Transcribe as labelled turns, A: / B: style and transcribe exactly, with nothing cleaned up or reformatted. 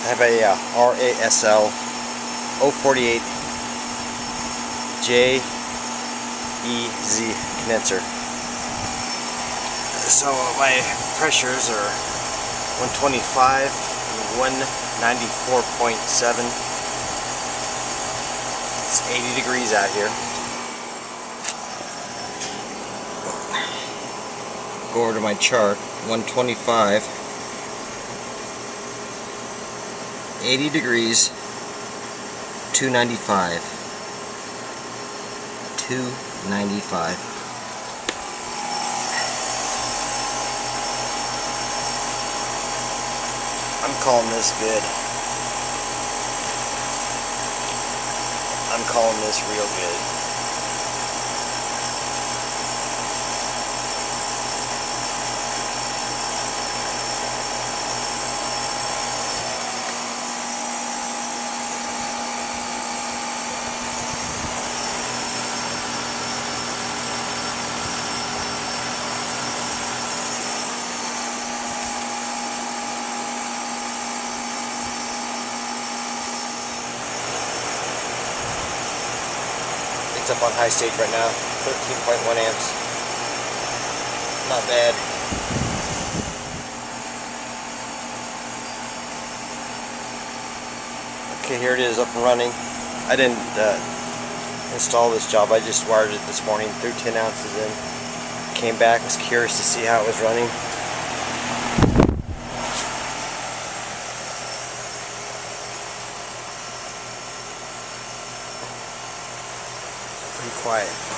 A: I have a uh, R A S L zero four eight J E Z condenser. So my pressures are one twenty-five and one ninety-four point seven. It's eighty degrees out here. Go over to my chart, one twenty-five, eighty degrees, two ninety-five, two ninety-five. I'm calling this good. I'm calling this real good. It's up on high stage right now, thirteen point one amps. Not bad. Okay, here it is up and running. I didn't uh, install this job, I just wired it this morning, threw ten ounces in. Came back, was curious to see how it was running. Pretty quiet.